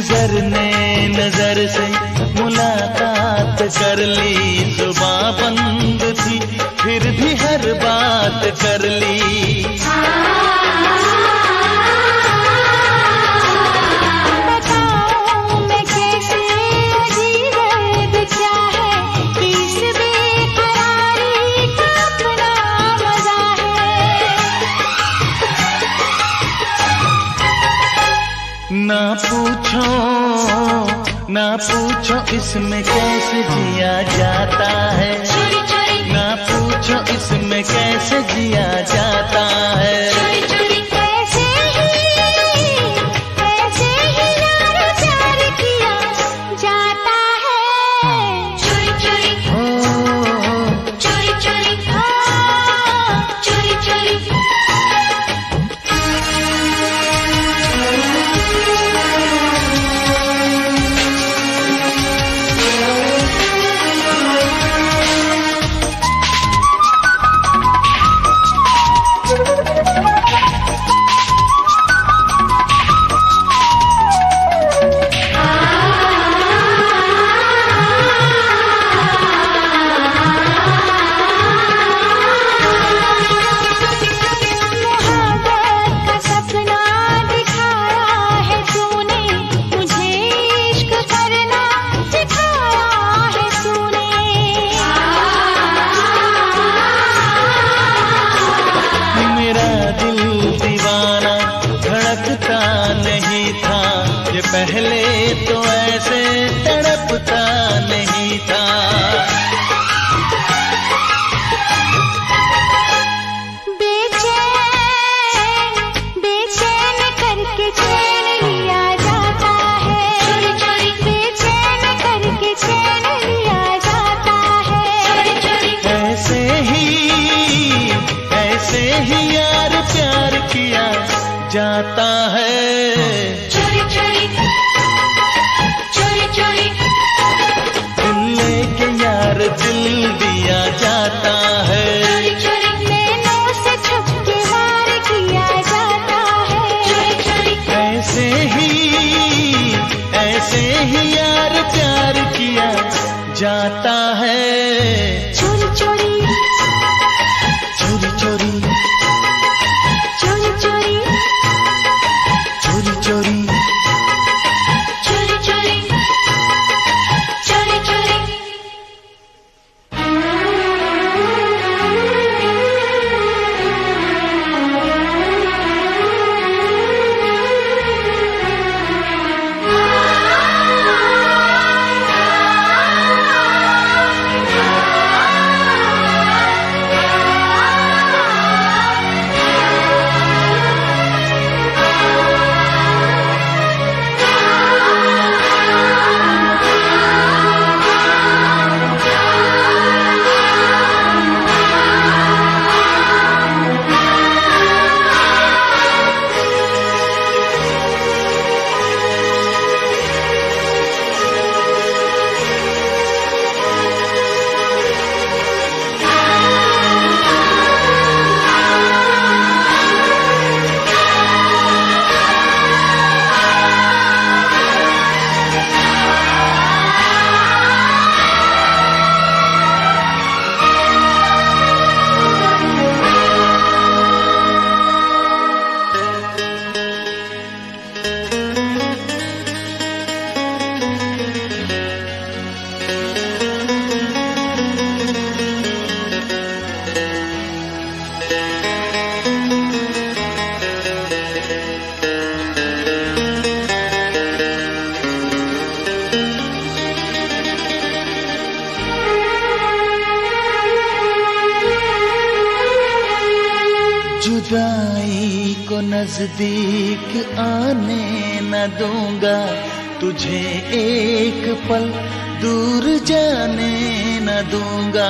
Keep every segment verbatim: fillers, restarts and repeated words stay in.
नजर ने नजर से मुलाकात कर ली, जुबां बंद थी फिर भी हर बात कर ली। बताऊं मैं कैसे अजीब क्या है, इस बेकरारी का अपना मजा है। ना पूछो ना पूछो इसमें कैसे जिया जाता है, ना पूछो इसमें कैसे जिया जाता है। ऐसे ही ऐसे ही यार प्यार किया जाता है। चोरी चोरी ओ चोरी चोरी हाँ चोरी चोरी। नहीं था ये पहले तो ऐसे तड़पता नहीं था। बेचैन बेचैन करके चैन लिया जाता है, चोरी चोरी बेचैन करके चैन लिया जाता है। चोरी चोरी ऐसे ही ऐसे ही यार प्यार किया जाता है। चोरी चोरी चोरी चोरी दिल लेके यार दिल दिया जाता है। चोरी चोरी नैनों से छुप के वार किया जाता है। चोरी चोरी ऐसे ही ऐसे ही यार प्यार किया जाता है। चोरी चोरी चोरी चोरी चोरी चोरी चोरी चोरी चोरी चोरी चोरी चोरी। जुदाई को नजदीक आने न दूंगा, तुझे एक पल दूर जाने न दूंगा।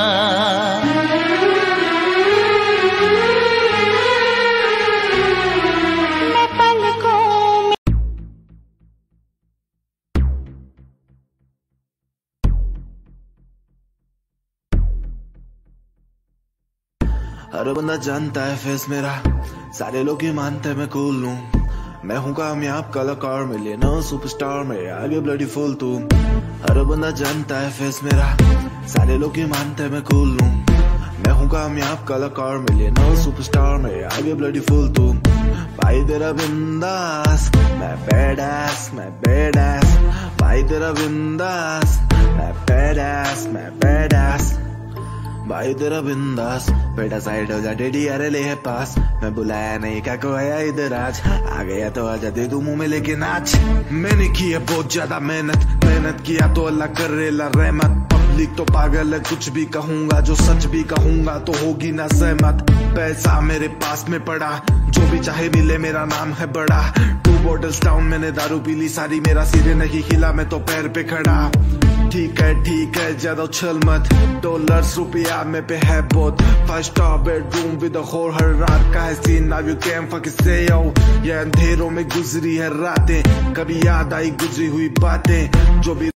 मैं पलकों में हर बंदा जानता है फेस मेरा, सारे लोग ही मानते हैं मैं कूल हूँ। मैं हूँ कामयाब कलाकार मिलियनर सुपरस्टार मेरे आगे ब्लडी फुल तू। हर बंदा जानता है फेस मेरा, सारे लोग ही मानते हैं मैं कूल हूँ। मैं हूँ कामयाब कलाकार मिलियनर सुपरस्टार मेरे आगे ब्लडी फुल तू। भाई तेरा बिंदास मैं बैडएस मैं बैडएस, भाई तेरा बिंदास मैं बैडएस मैं बैडएस, भाई तेरा बिंदास। बेटा साइड हो जा डेडी अरे ले है पास, मैं बुलाया नहीं क्या को आया इधर आज, आ गया तो आजा दे दूं मुंह में लेके नाच। मैंने की है बहुत ज्यादा मेहनत, मेहनत किया तो अल्लाह करेला रहमत। पब्लिक तो पागल है कुछ भी कहूंगा, जो सच भी कहूंगा तो होगी ना सहमत। पैसा मेरे पास में पड़ा, जो भी चाहे मिले मेरा नाम है बड़ा। टू बॉटल्स डाउन मैंने दारू पी ली सारी, मेरा सिरे नहीं हिला मैं तो पैर पे खड़ा। ठीक है ठीक है ज्यादा उछल मत, डॉलर्स रुपया में पे है बहुत। Five star bedroom with a hole, हर रात का है scene now you can fucking say yo. ये अंधेरों में गुजरी है रातें, कभी याद आई गुजरी हुई बातें, जो भी